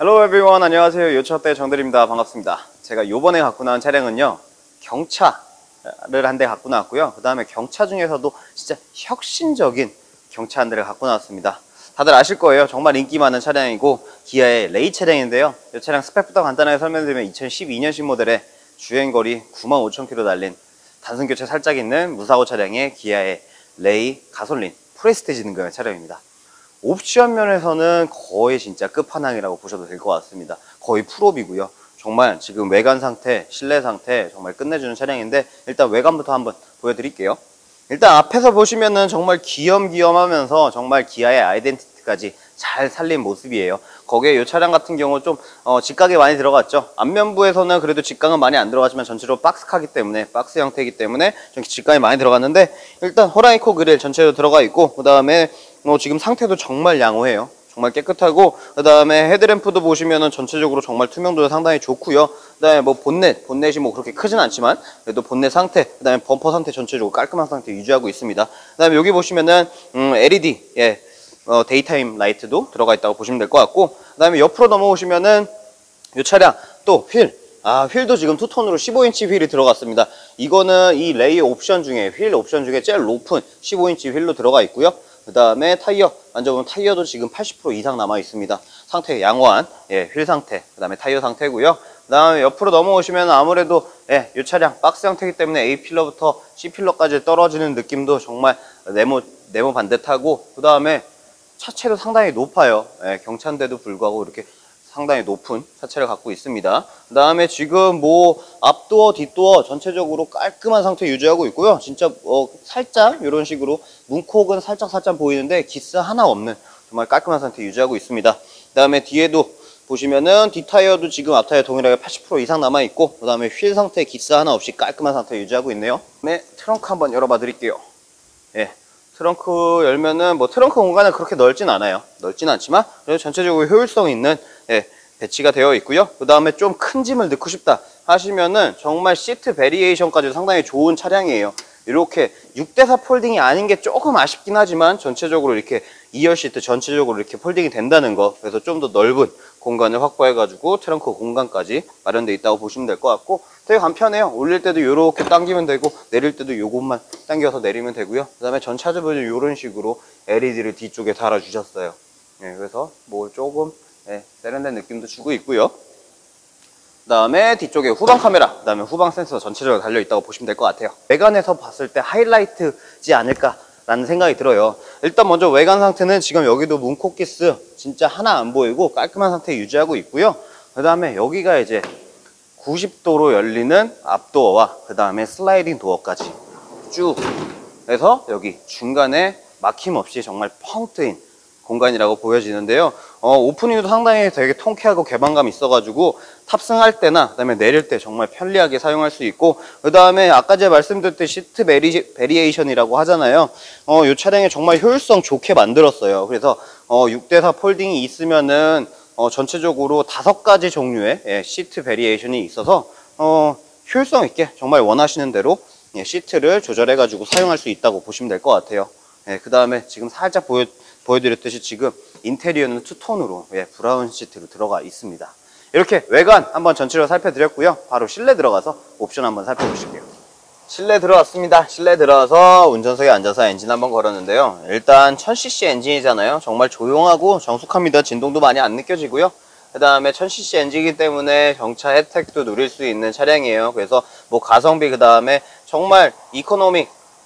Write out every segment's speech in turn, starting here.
Hello everyone, 안녕하세요. 요차대 정대리입니다. 반갑습니다. 제가 요번에 갖고 나온 차량은요, 경차를 한 대 갖고 나왔고요. 그 다음에 경차 중에서도 진짜 혁신적인 경차 한 대를 갖고 나왔습니다. 다들 아실 거예요. 정말 인기 많은 차량이고 기아의 레이 차량인데요. 이 차량 스펙부터 간단하게 설명드리면 2012년식 모델의 주행거리 95,000km 달린 단순 교체 살짝 있는 무사고 차량의 기아의 레이 가솔린 프레스티지 등급의 차량입니다. 옵션 면에서는 거의 진짜 끝판왕이라고 보셔도 될 것 같습니다. 거의 풀옵이고요. 정말 지금 외관 상태, 실내 상태 정말 끝내주는 차량인데 일단 외관부터 한번 보여드릴게요. 일단 앞에서 보시면은 정말 귀염귀염하면서 정말 기아의 아이덴티티까지 잘 살린 모습이에요. 거기에 이 차량 같은 경우 좀 직각이 많이 들어갔죠. 앞면부에서는 그래도 직각은 많이 안 들어가지만 전체적으로 박스카기 때문에 박스 형태이기 때문에 좀 직각이 많이 들어갔는데 일단 호라이코 그릴 전체로 들어가 있고 그 다음에 지금 상태도 정말 양호해요. 정말 깨끗하고 그 다음에 헤드램프도 보시면은 전체적으로 정말 투명도가 상당히 좋고요. 그 다음에 뭐 본넷이 뭐 그렇게 크진 않지만 그래도 본넷 상태, 그 다음에 범퍼 상태 전체적으로 깔끔한 상태 유지하고 있습니다. 그 다음에 여기 보시면은 LED 데이타임 라이트도 들어가 있다고 보시면 될 것 같고 그 다음에 옆으로 넘어오시면은 이 차량 또 휠도 지금 투톤으로 15인치 휠이 들어갔습니다. 이거는 이 레이 옵션 중에 휠 옵션 중에 제일 높은 15인치 휠로 들어가 있고요. 그 다음에 타이어 만져보면 타이어도 지금 80% 이상 남아 있습니다. 상태 양호한 휠 상태, 그 다음에 타이어 상태고요. 그 다음에 옆으로 넘어오시면 아무래도 이 차량 박스 형태이기 때문에 A필러부터 C필러까지 떨어지는 느낌도 정말 네모 반듯하고 그 다음에 차체도 상당히 높아요. 경차인데도 불구하고 이렇게 상당히 높은 차체를 갖고 있습니다. 그 다음에 지금 뭐 앞도어, 뒷도어 전체적으로 깔끔한 상태 유지하고 있고요. 진짜 살짝 이런 식으로 문콕은 살짝 보이는데 기스 하나 없는 정말 깔끔한 상태 유지하고 있습니다. 그 다음에 뒤에도 보시면은 뒷타이어도 지금 앞타이어 동일하게 80% 이상 남아있고 그 다음에 휠 상태 기스 하나 없이 깔끔한 상태 유지하고 있네요. 네, 트렁크 한번 열어봐 드릴게요. 트렁크 열면은 뭐 트렁크 공간은 그렇게 넓진 않아요. 넓진 않지만 그래도 전체적으로 효율성 있는 배치가 되어 있고요. 그 다음에 좀 큰 짐을 넣고 싶다 하시면은 정말 시트 베리에이션까지 상당히 좋은 차량이에요. 이렇게 6대4 폴딩이 아닌 게 조금 아쉽긴 하지만 전체적으로 이렇게 2열 시트 전체적으로 이렇게 폴딩이 된다는 거, 그래서 좀 더 넓은 공간을 확보해 가지고 트렁크 공간까지 마련되어 있다고 보시면 될 것 같고 되게 간편해요. 올릴 때도 이렇게 당기면 되고 내릴 때도 요것만 당겨서 내리면 되고요. 그 다음에 전 차주분이 이런 식으로 LED를 뒤쪽에 달아 주셨어요. 그래서 뭐 조금 세련된 느낌도 주고 있고요. 그 다음에 뒤쪽에 후방 카메라, 그 다음에 후방 센서 전체적으로 달려있다고 보시면 될 것 같아요. 외관에서 봤을 때 하이라이트지 않을까라는 생각이 들어요. 일단 먼저 외관 상태는 지금 여기도 문콕 기스 진짜 하나 안 보이고 깔끔한 상태 유지하고 있고요. 그 다음에 여기가 이제 90도로 열리는 앞도어와 그 다음에 슬라이딩 도어까지 쭉 해서 여기 중간에 막힘없이 정말 펑 트인 공간이라고 보여지는데요. 오프닝도 상당히 되게 통쾌하고 개방감 있어가지고 탑승할 때나 그다음에 내릴 때 정말 편리하게 사용할 수 있고 그 다음에 아까 제가 말씀드렸듯이 시트 베리에이션이라고 하잖아요. 이 차량에 정말 효율성 좋게 만들었어요. 그래서 6대4 폴딩이 있으면은 전체적으로 5가지 종류의 시트 베리에이션이 있어서 효율성 있게 정말 원하시는 대로 시트를 조절해 가지고 사용할 수 있다고 보시면 될 것 같아요. 그 다음에 지금 살짝 보여드렸듯이 지금 인테리어는 투톤으로 브라운 시트로 들어가 있습니다. 이렇게 외관 한번 전체로 살펴드렸고요. 바로 실내 들어가서 옵션 한번 살펴보실게요. 실내 들어왔습니다. 실내 들어와서 운전석에 앉아서 엔진 한번 걸었는데요. 일단 1000cc 엔진이잖아요. 정말 조용하고 정숙합니다. 진동도 많이 안 느껴지고요. 그 다음에 1000cc 엔진이기 때문에 경차 혜택도 누릴 수 있는 차량이에요. 그래서 뭐 가성비 그 다음에 정말 이코노믹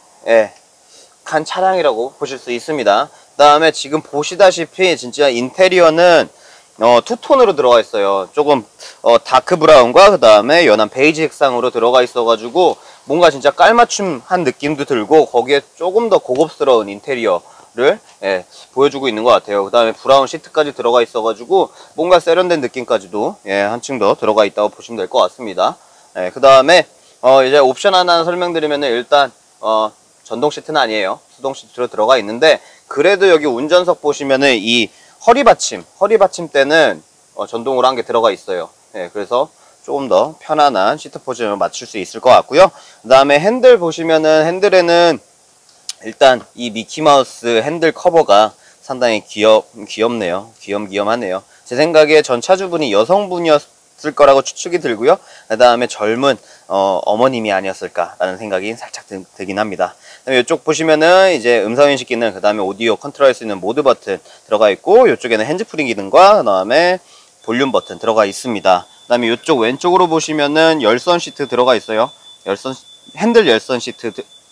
한 차량이라고 보실 수 있습니다. 그 다음에 지금 보시다시피 진짜 인테리어는 투톤으로 들어가 있어요. 조금 다크 브라운과 그 다음에 연한 베이지 색상으로 들어가 있어 가지고 뭔가 진짜 깔맞춤한 느낌도 들고 거기에 조금 더 고급스러운 인테리어를 보여주고 있는 것 같아요. 그 다음에 브라운 시트까지 들어가 있어 가지고 뭔가 세련된 느낌까지도 한층 더 들어가 있다고 보시면 될 것 같습니다. 그 다음에 이제 옵션 하나 설명드리면은 일단 전동 시트는 아니에요. 수동 시트로 들어가 있는데 그래도 여기 운전석 보시면은 이 허리 받침대는 전동으로 한 개 들어가 있어요. 그래서 조금 더 편안한 시트 포지션을 맞출 수 있을 것 같고요. 그 다음에 핸들 보시면은 핸들에는 일단 이 미키마우스 핸들 커버가 상당히 귀엽네요. 귀염귀염하네요. 제 생각에 전 차주분이 여성분이었을 거라고 추측이 들고요. 그 다음에 젊은 어머님이 아니었을까라는 생각이 살짝 들긴 합니다. 그다음에 이쪽 보시면은 이제 음성인식 기능, 그 다음에 오디오 컨트롤할 수 있는 모드 버튼 들어가 있고, 이쪽에는 핸즈프리 기능과 그 다음에 볼륨 버튼 들어가 있습니다. 그 다음에 이쪽 왼쪽으로 보시면은 열선 시트 들어가 있어요. 핸들 열선 시트,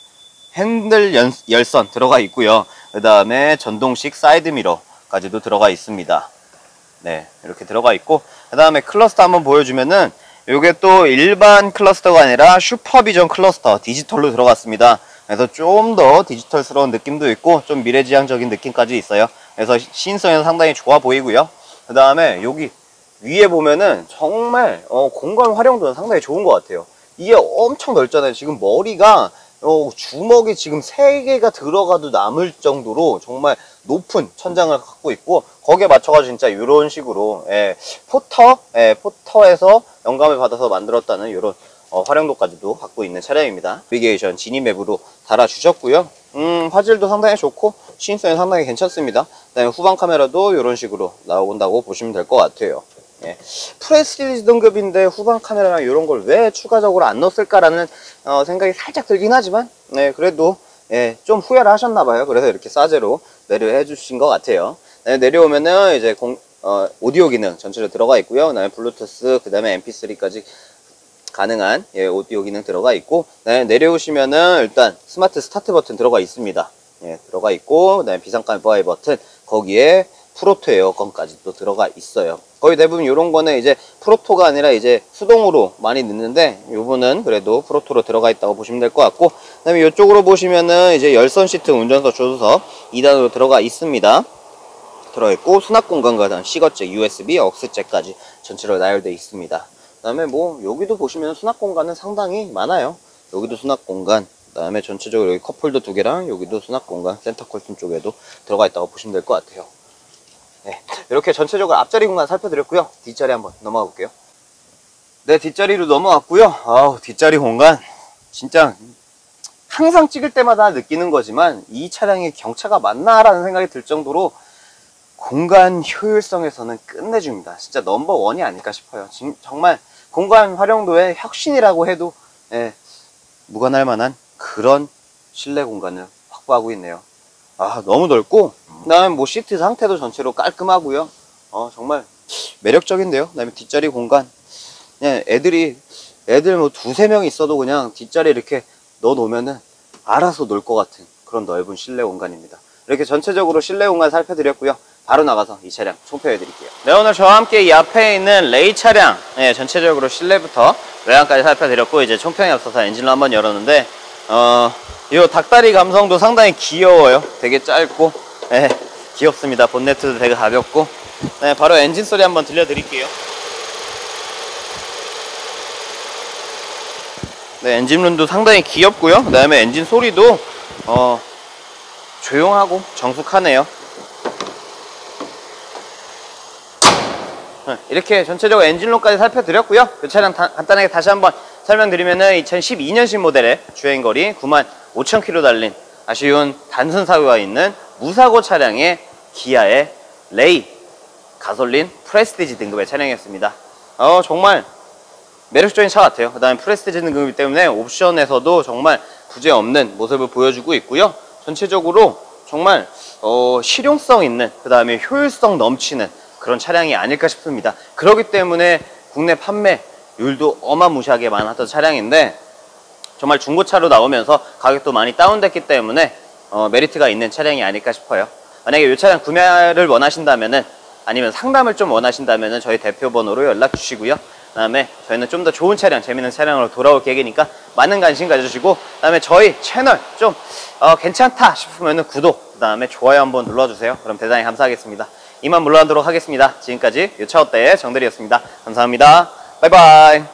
열선 들어가 있고요. 그 다음에 전동식 사이드 미러까지도 들어가 있습니다. 네, 이렇게 들어가 있고, 그 다음에 클러스터 한번 보여주면은 요게 또 일반 클러스터가 아니라 슈퍼비전 클러스터 디지털로 들어갔습니다. 그래서 좀 더 디지털스러운 느낌도 있고 좀 미래지향적인 느낌까지 있어요. 그래서 시인성에서 상당히 좋아 보이고요. 그 다음에 여기 위에 보면은 정말 공간 활용도는 상당히 좋은 것 같아요. 이게 엄청 넓잖아요. 지금 머리가 주먹이 지금 3개가 들어가도 남을 정도로 정말 높은 천장을 갖고 있고, 거기에 맞춰가지고 진짜 이런 식으로 포터에서 영감을 받아서 만들었다는 이런 활용도까지도 갖고 있는 차량입니다. 내비게이션 지니맵으로 달아주셨고요. 화질도 상당히 좋고 시인성이 상당히 괜찮습니다. 그다음에 후방 카메라도 이런 식으로 나온다고 보시면 될 것 같아요. 예. 프레스티지 등급인데 후방 카메라랑 이런 걸 왜 추가적으로 안 넣었을까라는 생각이 살짝 들긴 하지만, 네, 그래도 좀 후회를 하셨나봐요. 그래서 이렇게 싸제로 내려해 주신 것 같아요. 네, 내려오면은 이제 오디오 기능 전체로 들어가 있고요. 그다음에 블루투스, 그다음에 MP3까지 가능한 오디오 기능 들어가 있고, 네, 내려오시면은 일단 스마트 스타트 버튼 들어가 있습니다. 예, 들어가 있고, 그다음에 비상칸 보아이 버튼, 거기에 프로토 에어컨까지 또 들어가 있어요. 거의 대부분 이런 거는 이제 프로토가 아니라 이제 수동으로 많이 넣는데, 요거는 그래도 프로토로 들어가 있다고 보시면 될 것 같고, 그 다음에 이쪽으로 보시면은 이제 열선 시트 운전석 조수석 2단으로 들어가 있습니다. 들어있고, 수납 공간과 다음 시거잭, USB, 억스잭까지 전체로 나열되어 있습니다. 그 다음에 뭐 여기도 보시면 수납 공간은 상당히 많아요. 여기도 수납 공간, 그 다음에 전체적으로 여기 컵홀더 2개랑 여기도 수납 공간, 센터 컬튼 쪽에도 들어가 있다고 보시면 될 것 같아요. 네, 이렇게 전체적으로 앞자리 공간 살펴드렸고요. 뒷자리 한번 넘어가 볼게요. 네, 뒷자리로 넘어왔고요. 아우, 뒷자리 공간 진짜 항상 찍을 때마다 느끼는 거지만 이 차량이 경차가 맞나라는 생각이 들 정도로 공간 효율성에서는 끝내줍니다. 진짜 넘버원이 아닐까 싶어요. 정말 공간 활용도의 혁신이라고 해도 무관할 만한 그런 실내 공간을 확보하고 있네요. 아, 너무 넓고, 그 다음에 뭐 시트 상태도 전체로 깔끔하고요. 정말 매력적인데요. 그 다음에 뒷자리 공간, 그냥 애들 뭐 2~3명 있어도 그냥 뒷자리 이렇게 넣어 놓으면은 알아서 놀 것 같은 그런 넓은 실내 공간입니다. 이렇게 전체적으로 실내 공간 살펴드렸고요. 바로 나가서 이 차량 총평해 드릴게요. 네, 오늘 저와 함께 이 앞에 있는 레이 차량, 전체적으로 실내부터 외관까지 살펴드렸고, 이제 총평에 앞서서 엔진을 한번 열었는데, 이 닭다리 감성도 상당히 귀여워요. 되게 짧고, 귀엽습니다. 본네트도 되게 가볍고. 네, 바로 엔진 소리 한번 들려드릴게요. 네, 엔진룸도 상당히 귀엽고요. 그 다음에 엔진 소리도 조용하고 정숙하네요. 이렇게 전체적으로 엔진룸까지 살펴드렸고요. 이 차량 간단하게 다시 한번 설명드리면은 2012년식 모델의 주행거리 95,000km 달린 아쉬운 단순 사고가 있는 무사고 차량의 기아의 레이 가솔린 프레스티지 등급의 차량이었습니다. 정말 매력적인 차 같아요. 그 다음에 프레스티지 등급이기 때문에 옵션에서도 정말 부재없는 모습을 보여주고 있고요. 전체적으로 정말 실용성 있는, 그 다음에 효율성 넘치는 그런 차량이 아닐까 싶습니다. 그렇기 때문에 국내 판매율도 어마무시하게 많았던 차량인데, 정말 중고차로 나오면서 가격도 많이 다운됐기 때문에 메리트가 있는 차량이 아닐까 싶어요. 만약에 이 차량 구매를 원하신다면은, 아니면 상담을 좀 원하신다면은 저희 대표 번호로 연락 주시고요. 그 다음에 저희는 좀 더 좋은 차량, 재밌는 차량으로 돌아올 계획이니까 많은 관심 가져주시고, 그 다음에 저희 채널 좀 괜찮다 싶으면은 구독, 그 다음에 좋아요 한번 눌러주세요. 그럼 대단히 감사하겠습니다. 이만 물러나도록 하겠습니다. 지금까지 유차업대의 정대리였습니다. 감사합니다. 바이바이.